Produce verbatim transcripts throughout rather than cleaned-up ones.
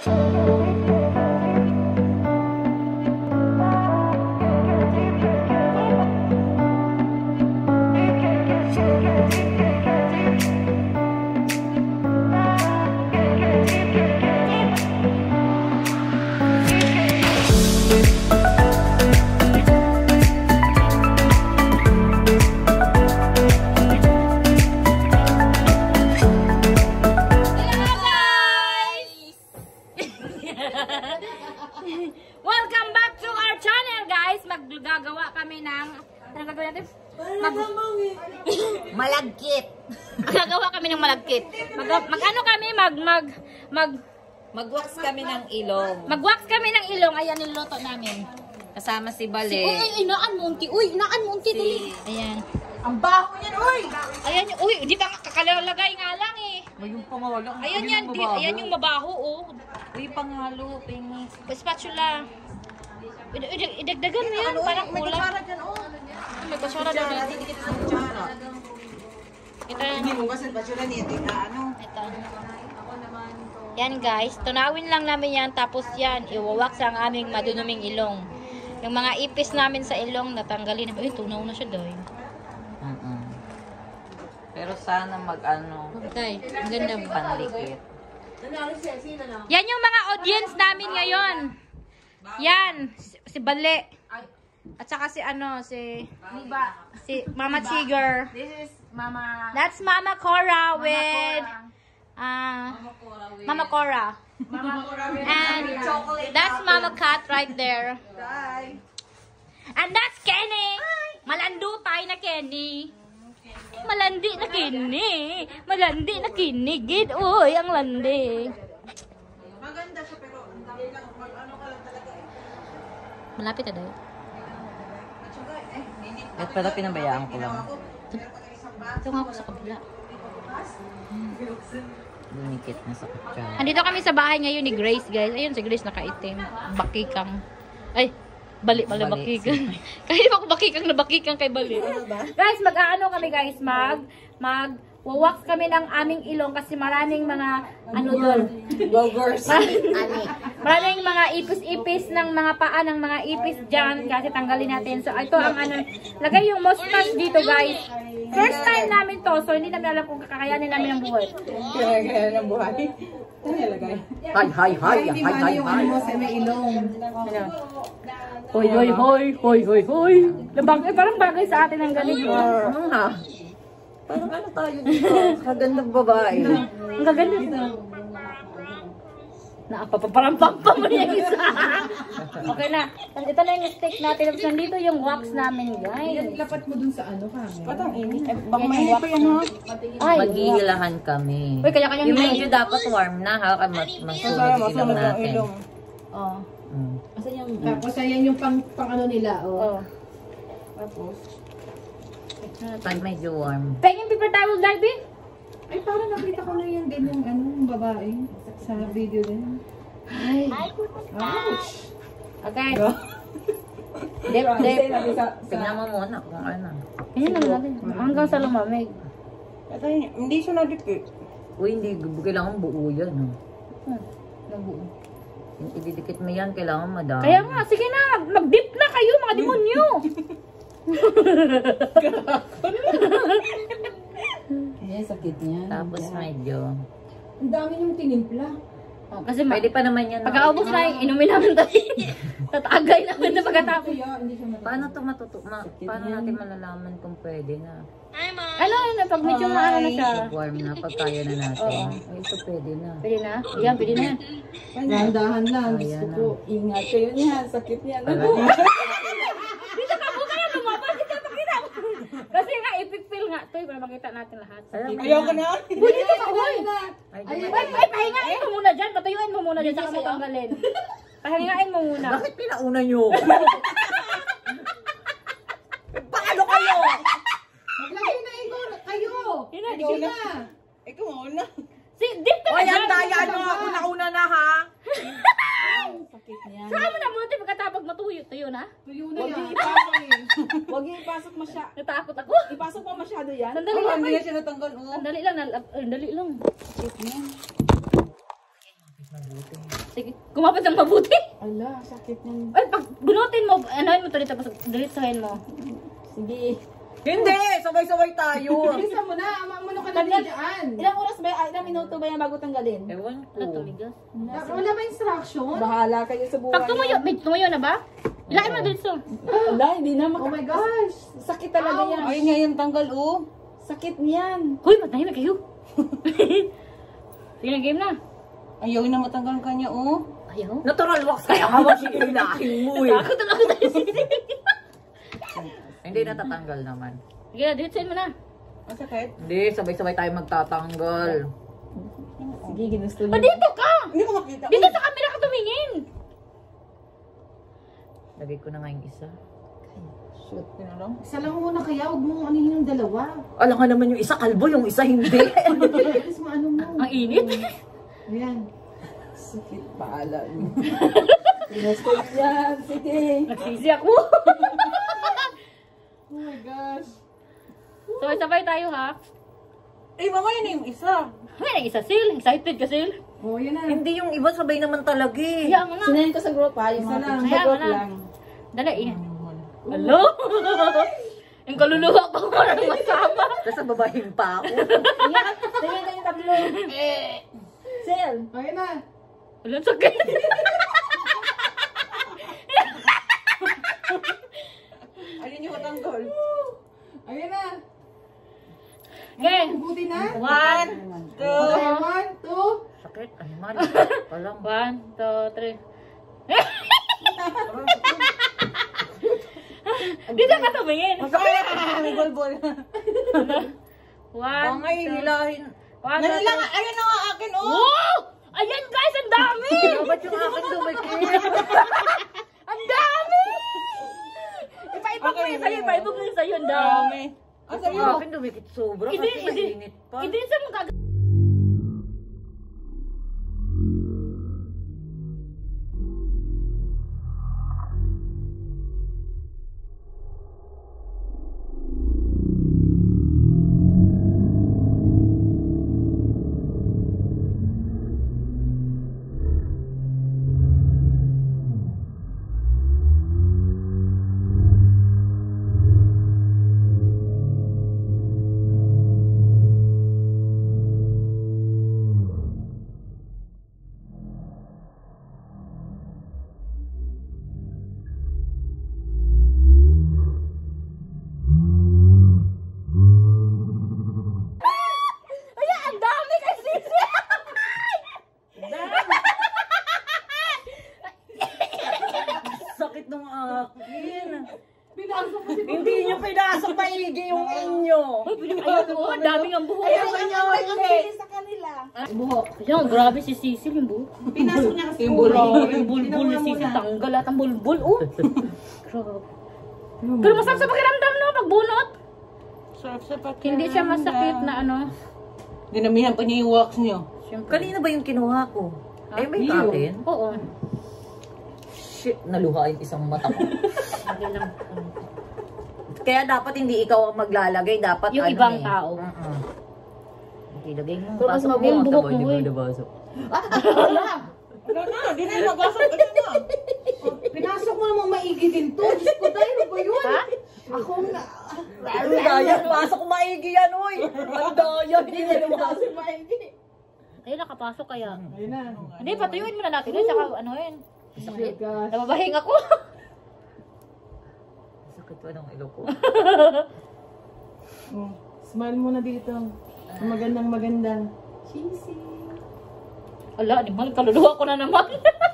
Welcome back to our channel, guys. Maggagawa kami ng ano gagawin natin? Mag malagkit. Gagawa kami ng malagkit. Mag, mag ano kami mag mag mag Mag-wax kami ng ilong. Mag-wax kami ng ilong. Ayan niluto namin. Kasama si Bale. Si, uy, uy, inaan mo unti. Uy, inaan mo unti. Si... Ayan. Ang baho niyan, uy! Ayan yung, uy, di ba kakalalagay nga lang eh. May yung pangalo. Ayan yan, di, ayan yung mabaho, oh. Uy, pangalo, pengi. Spatula. Idagdagan mo yan, parang may kulang. kutsara dyan, oh. May kutsara dyan. Didikit sa kutsara. Ito. Hindi mo kasi kutsara niya, ano. Ito. Yan guys, tunawin lang namin yan, tapos yan, iwawak sa ang aming madunuming ilong. Yung mga ipis namin sa ilong, natanggalin. Uy, tunaw na siya doy. Uh -uh. Pero sana mag-ano. Okay, ang ganda mo. Panlikit. Yan yung mga audience namin ngayon. Yan, si, si Bale. At saka si ano, si si Mama Tiger. This is Mama. That's Mama Cora with uh, Mama Cora. Mama Cora with and that's Mama Cat right there. Bye. And that's Kenny. Malando tayo na Kenny. Malandi na Kenny. Malandi na Kenny. Gid, uy, ang landi. Maganda siya pero ang dami lang. Ano ka lang talaga eh. Malapit na daw. At pala pinabayaan ko lang. Ito nga ako sa kabila. Lunikit na sa kutsara. Andito kami sa bahay ngayon ni Grace, guys. Ayun, si Grace nakaitim. Bakikang. Ay, bali pala bakikang. Kahit ako bakikang na bakikang kay bali. Guys, mag-aano kami guys, mag mag wawax kami ng aming ilong kasi maraming mga ano doon. Burgers. Maraming mga ipis-ipis ng mga paa ng mga ipis dyan kasi tanggalin natin. So ito ang ano, lagay yung mustache dito guys. First time namin to, so hindi namin alam kung kakakayanin namin ang buhay. Kaya ng buhay. Hay, hay, hay, hay, hay, hay. May ilong. Hoy, hoy, hoy, hoy, hoy, hoy. Labang, eh, parang bagay sa atin ang ganito. Ano nga? Parang ano tayo dito? Kagandang babae. Ang gaganda. Naapapaparampampa mo yung isa. Okay na. Ito na yung steak natin. Tapos nandito yung wax namin, guys. Lapat mo dun sa ano kami. Patang init. Eh, baka mainit pa yan, ha? Ay, maghihilahan kami. Uy, kaya-kaya yung medyo dapat warm na, ha? Masunog ilong natin. Oh. Mm. Tapos ayan yung pang, pang ano nila, oh. Oh. Tapos, Pag medyo warm. Pengin paper towel, Darby? ay parang nakita ko na yung ganyang ano, babae sa video din. Ay. Ouch! Okay. Dip, dip. Tignan mo muna kung ano. Ayan lang natin. Hanggang sa lumamig. Hindi siya nadipit. Uy, hindi. Kailangan buo yan. Ha? Hmm. Nabuo. Yung ididikit mo yan, kailangan madami. Kaya nga, sige na. Mag-dip na kayo, mga demonyo. Ayan, sakit niya. Tapos medyo. Ang dami niyong tinimpla. Oh, kasi ma Pwede pa naman yan. pagkaubos na, inumin namin tayo. Tatagay namin na pagkatapos. Hindi siya matutuwa. Paano ito matuto? Ma paano natin malalaman kung pwede na? Ano, ano, pag medyo maano na siya. Warm na, pag kaya na natin. Ay, ito pwede na. Pwede na? Yan, pwede na yan. Dahan-dahan lang. Ayan Gusto ko, ingat kayo niya. Sakit niya. Dito ka mo ka na lumabas. Dito pakita mo. Kasi nga, ipipil nga. Ito, para makita natin lahat. Ayoko na. Uy, dito ka, uy. Ay, Ay, ay, ay, pahingain mo muna dyan. Patayuin mo muna dyan. Saka mo tanggalin. Pahingain mo muna. bakit pinauna nyo? Paano kayo? Maglagay na ikaw. Kayo. Yun na, Ikaw na. Ikaw mauna. Si, dip ka na Ayan, dyan. daya nyo. Ako nauna na, ha? Sakit niya. Saka mo na muna pagkatapos matuyo. Tuyo na? Tuyo na yan. Ipasok eh. Huwag yung ipasok masyado. Natakot ako. Ipasok mo masyado yan. Sandali lang. Hindi na siya natanggal. Oh. Sandali lang. Sandali lang. Sakit niya. Mabuti. Sige, kumapit ng mabuti. Ala, sakit ng... Ay, pag bunutin mo, anoin mo to dito, tapos diretsahin mo. Sige. Hindi! Sabay-sabay tayo. Bilisan mo na, mamuno ka na dyan. Ilang oras ba, ay, ilang minuto ba yan bago tanggalin? Ewan Ano ko. tumigas? Wala ba instruction? Bahala kayo sa buhay. Pag tumuyo, may tumuyo na ba? Ilain mo dito. Wala, hindi na Oh maka... my gosh. Sakit talaga yan. Ay, nga yung tanggal, oh. Sakit niyan. Hoy, matahimik kayo. Sige na, game na. Ayaw na matanggal ka niya, oh. Ayaw. Natural wax kaya nga ba sinilinahin mo, eh. Takot na ako tayo. Hindi natatanggal naman. Sige na, diretsahin mo na. Ang sakit? Hindi, sabay-sabay tayo magtatanggal. Sige, ginusto Pa niyo. dito ka! Hindi ko makita. Dito sa camera ka tumingin. Lagay ko na nga yung isa. Shoot, yun lang. Isa lang muna kaya, huwag mong anihin yung dalawa. Alam ka naman yung isa kalbo, yung isa hindi. Alis mo ano mo. Ang init. Ayan. Sakit, bahala niyo. Ginusto yan, sige. Nagsisi ako. Oh my gosh. Sabay-sabay tayo ha. Eh, mama, yun yung isa. Ngayon, isa sil. Excited ka sil. Oh, yun na. Hindi yung iba, sabay naman talaga eh. Kaya mo na. Sinayin ko sa group ha, yung Isa mga lang. picture. Sa Kaya group mo na. lang. Dala eh. Hello? Yung kaluluwa ko ko nang masama. Tapos babahin pa ako. Yan, tingin na yung tatlo. Sel. Oh, yun na. Walang sakit. Alin yung matanggal? Ayun na. Okay. Buti na. One, two. Okay, one, two. Sakit, animal. Palang. One, two, three. Dito ka tumingin. Masakit! Bulbul. One, Bangay, two, hilahin. one, two, Nanilang, three. ayun na nga akin, oh! Wow! Ayan guys, ang dami! Ba't yung akin dumikit? Ang dami! Ipaipag mo Okay, yun sa'yo, yun. ipaipag mo yun sa'yo, ang dami. Ang sa'yo, akin dumikit sobra Hindi, kasi hindi. mainit pa. Hindi sa mga gag... Ayan, ang dami kasi! Sakit nung akin. Pinasok ko si Hindi nyo pinasok maigi yung inyo. Ayun, oh, ang daming ang buhok. Sa kanila. Buhok. Ayan, grabe si Cecil yung buhok. Pinasok niya kasi. Yung bulbul, yung bulbul ni Cecil. Tanggal lahat ang bulbul, oh. Grabe. Pero masarap sa pakiramdam, no, pagbunot. Sarap sa pakiramdam. Hindi siya masakit na ano. Dinamihan pa niya yung wax niyo. Siyempre. Kanina ba yung kinuha ko? Ah, Eh, may iyo. atin. Oo. Shit, naluha yung isang mata ko. Lagay lang. Kaya dapat hindi ikaw ang maglalagay. Dapat Yung ano ibang eh. tao. Uh-uh. Okay, lagay mo. Pero mas Pasok maging mo. buhok Sabay, mo, di eh. ba nabasok? Wala na, di na yung mabasok. Kasi na. Pinasok mo namang maigi din to. Diyos ko, dahil ano ba yun? Ha? Ako na. Ang daya, pasok maigi yan, uy. Ang daya, hindi na lumabasok. Ayun, nakapasok kaya. Ayun na. Hindi, patuyuin mo na natin yun. Tsaka ano yun. Oh my gosh. Nababahing ako. Sakit pa ng ilo ko. Oh, smile muna dito. Ang magandang maganda. Cheesy. Ala, animal, kaluluwa ko na naman.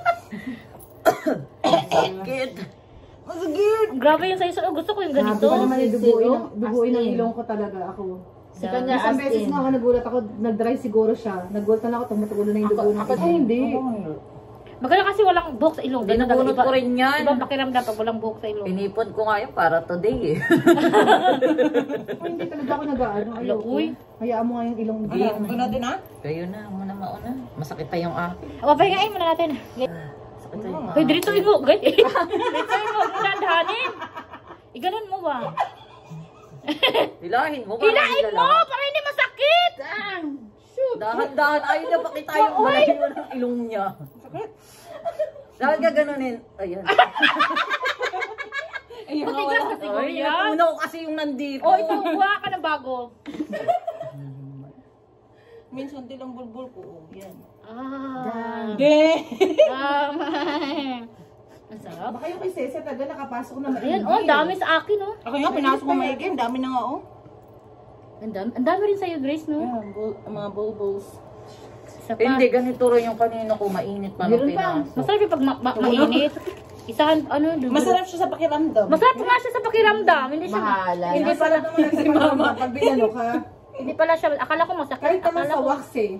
Sakit. Masagit. Grabe yung size. Oh, gusto ko yung ganito. Grabe pa naman yung duguin, Zero? ang- duguin ng As in. ilong ko talaga ako. Sa kanya, Isang as beses in. nga ako nagulat ako, nag-dry siguro siya. Nagulat na ako, tumutulo na yung dugo ng ilong. Ay, hindi. Maganda kasi walang buhok sa ilong. Ganun Binubunot talaga. ko rin yan. Iba pakiramdam pag walang buhok sa ilong. Pinipon ko nga yun para today eh. Ay, hindi talaga ako nag-ano. Ala, uy. Hayaan mo nga yung ilong. Game ko natin ha? Kayo na, muna mauna. Masakit pa yung akin. O, pahingain muna natin. Sakit pa yung Hoy, dirito mo. Guys, dirito mo. Dandahanin. Iganon mo ba? Hilahin mo. para Hilain mo lahat. para hindi masakit. Dang! Shoot! Dahan-dahan. Ayaw na pakita yung malayo ng ilong niya. Dahil ka ganunin. Ayan. Ayun, Matigas kasi ko Ay, yan. natunaw kasi yung nandito. Oh, ito, buha ka ng bago. minsan din ang bulbul ko. Yan. Ah. De! Tama. Ang sarap. Baka yung kay Cesar taga nakapasok na maigi. Ayan, oh, ang dami sa akin, oh. Ako nga, pinasok ko maigi. Ang dami na nga, oh. Ang dami, ang dami rin sa'yo, Grace, no? Ayan, bul- mga bulbuls. Isa pa. Hindi, ganito rin yung kanino ko. Mainit pa nung Meron pa. pinasok. Masarap yung pag ma ma mainit. Isahan, ano, dulo. Masarap siya sa pakiramdam. Masarap nga siya sa pakiramdam. Hindi siya, Mahala. hindi pala, si mama. Pag binano ka, hindi pala siya, akala ko masakit. kahit naman Akala sa ko, wax eh.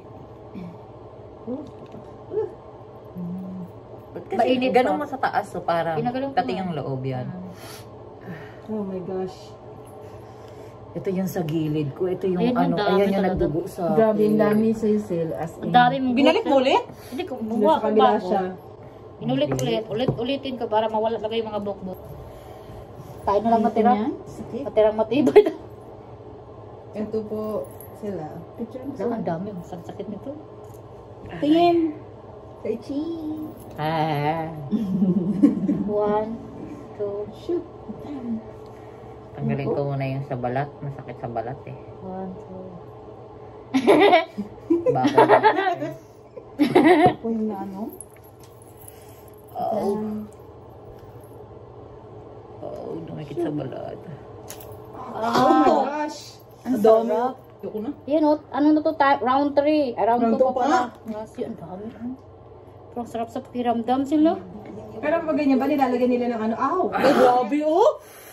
Kasi Mainit ganun pa. mo sa taas, so parang Ginagalang ko pati nga. yung loob yan. Oh my gosh. Ito yung sa gilid ko. Ito yung Ayan, ang ano, dami ayan yung talaga. nagdugo sa Grabe, ang akin. dami sa Sil. As in. ang dami mong Binalik mo ulit? Hindi ko, Hindi buha sa ko kabila bago. siya. Inulit-ulit, ulit-ulitin ko para mawala talaga yung mga bukbok. Tayo na lang matira. Sakit. Matirang matibay. Ito po sila. Picture mo Ang ang dami, ang sakit nito. Tingin. Kay Chi. Ah, One, two, Shoot. tanggalin ko muna yung sa balat. Masakit sa balat eh. one, two. Bako. Ako yung na ano. Oh. Oh, dumikit sa balat. Oh my gosh. Ang dami. Ayoko na. Yan o, ano na to type? Round three. Ay, round Round two two pa pala. Yes, yun, ang dami. oh. Pero ang sarap sa pakiramdam sila. Pero pag ganyan ba, nilalagyan nila ng ano? Ow! Ay, grabe oh!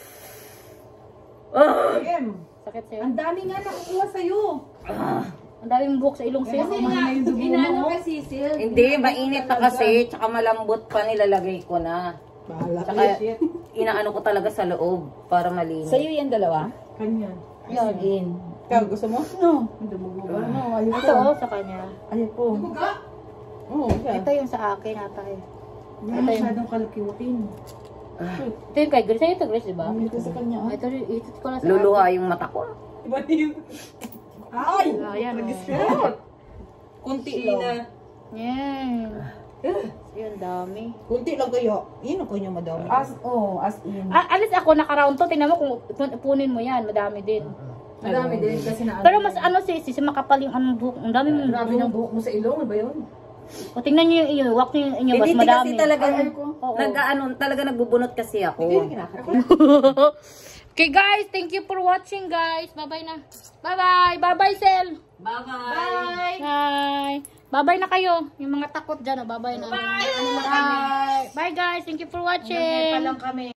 Ah! Em, Sakit sa'yo. ang dami nga nakukuha sa'yo. Ang dami mong buhok sa ilong sa'yo. Kasi nga, inano kasi. Hindi, mainit na kasi. Tsaka malambot pa nilalagay ko na. Bahala ka. Tsaka Shit. inaano ko talaga sa loob para malinis. Sa'yo yan dalawa? Kanya. Yan, in. Ikaw, gusto mo? No. Hindi mo Ano, ba? ayoko. Ito oh, sa kanya. Ayoko. Oo, siya. Ito yung sa akin ata eh. Hindi mo masyadong kalkiwatin. Ito yung kay Grace. Sa'yo ito, Grace, diba? Ito sa kanya. Ah, Ito, ito ko lang sa Luluha yung mata ko. Iba din. Ay! Ah, Ayan o. Kunti lang. Yan. Yun, dami. Kunti lang kayo. Yun ako niya madami. As, oh, as in. Ah, alis ako, naka-round to. Tingnan mo kung kung punin mo yan. Madami din. Madami din kasi na Pero mas ano si si makapal yung anong buhok. Ang dami mong Grabe ng buhok mo sa ilong. Ano ba yun? O tingnan niyo yung iyo, wak niyo yung inyo, mas Hindi madami. kasi talaga, Oo. nag-ano, talaga nagbubunot kasi ako. Okay guys, thank you for watching guys. Bye-bye na. Bye-bye. Bye-bye, Sel. Bye-bye! Bye. Bye-bye na kayo. Yung mga takot dyan, oh, bye-bye na. Bye. Bye. Bye guys, thank you for watching. Palang kami.